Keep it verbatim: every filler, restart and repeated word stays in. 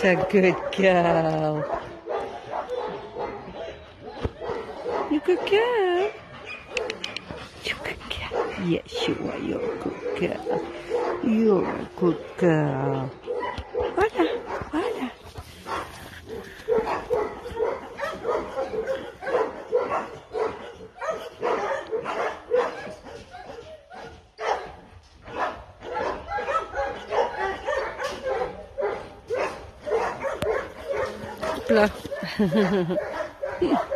a good girl. You good girl. You good girl. Yes, you are. You're a good girl. You're a good girl. Guarda, guarda. Blah.